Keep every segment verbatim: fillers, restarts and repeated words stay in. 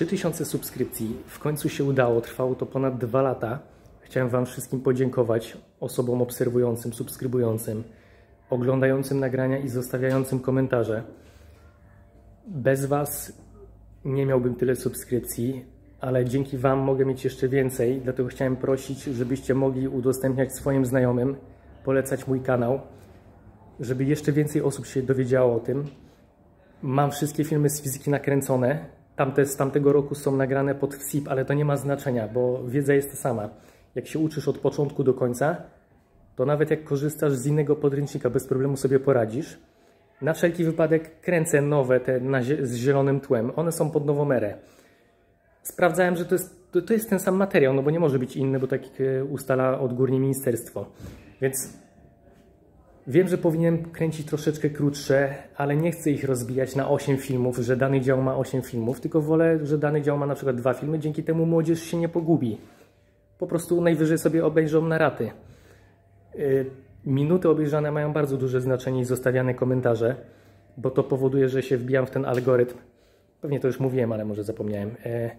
trzy tysiące subskrypcji, w końcu się udało, trwało to ponad dwa lata. Chciałem Wam wszystkim podziękować, osobom obserwującym, subskrybującym, oglądającym nagrania i zostawiającym komentarze. Bez Was nie miałbym tyle subskrypcji, ale dzięki Wam mogę mieć jeszcze więcej, dlatego chciałem prosić, żebyście mogli udostępniać swoim znajomym, polecać mój kanał, żeby jeszcze więcej osób się dowiedziało o tym. Mam wszystkie filmy z fizyki nakręcone, tamte z tamtego roku są nagrane pod W S I P, ale to nie ma znaczenia, bo wiedza jest ta sama. Jak się uczysz od początku do końca, to nawet jak korzystasz z innego podręcznika, bez problemu sobie poradzisz. Na wszelki wypadek kręcę nowe, te na, z zielonym tłem. One są pod nową erę. Sprawdzałem, że to jest, to, to jest ten sam materiał, no bo nie może być inny, bo tak ustala odgórnie ministerstwo. Więc wiem, że powinienem kręcić troszeczkę krótsze, ale nie chcę ich rozbijać na osiem filmów, że dany dział ma osiem filmów, tylko wolę, że dany dział ma na przykład dwa filmy, dzięki temu młodzież się nie pogubi. Po prostu najwyżej sobie obejrzą na raty. Minuty obejrzane mają bardzo duże znaczenie i zostawiane komentarze, bo to powoduje, że się wbijam w ten algorytm. Pewnie to już mówiłem, ale może zapomniałem.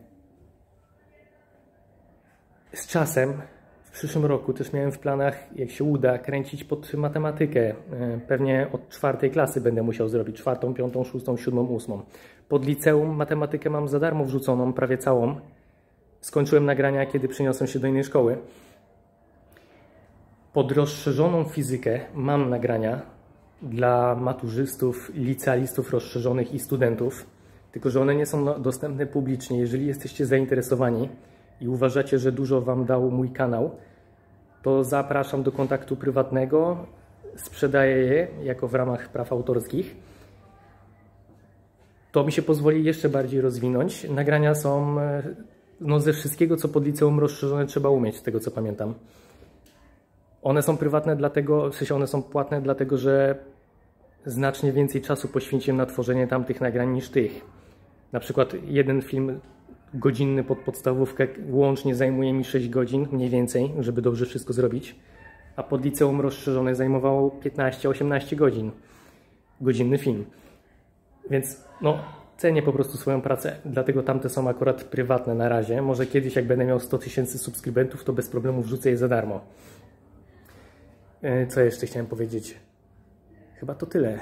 Z czasem, w przyszłym roku też miałem w planach, jak się uda, kręcić pod matematykę. Pewnie od czwartej klasy będę musiał zrobić. Czwartą, piątą, szóstą, siódmą, ósmą. Pod liceum matematykę mam za darmo wrzuconą, prawie całą. Skończyłem nagrania, kiedy przeniosłem się do innej szkoły. Pod rozszerzoną fizykę mam nagrania dla maturzystów, licealistów rozszerzonych i studentów, tylko że one nie są dostępne publicznie. Jeżeli jesteście zainteresowani i uważacie, że dużo Wam dał mój kanał, to zapraszam do kontaktu prywatnego, sprzedaję je jako w ramach praw autorskich. To mi się pozwoli jeszcze bardziej rozwinąć. Nagrania są no, ze wszystkiego, co pod liceum rozszerzone trzeba umieć, z tego co pamiętam. One są prywatne dlatego, w sensie one są płatne dlatego, że znacznie więcej czasu poświęciłem na tworzenie tamtych nagrań niż tych. Na przykład jeden film godzinny pod podstawówkę łącznie zajmuje mi sześć godzin, mniej więcej, żeby dobrze wszystko zrobić, a pod liceum rozszerzone zajmowało piętnaście osiemnaście godzin. Godzinny film. Więc no, cenię po prostu swoją pracę, dlatego tamte są akurat prywatne na razie. Może kiedyś, jak będę miał sto tysięcy subskrybentów, to bez problemu wrzucę je za darmo. Co jeszcze chciałem powiedzieć? Chyba to tyle.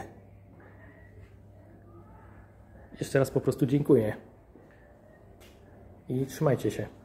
Jeszcze raz po prostu dziękuję. I trzymajcie się.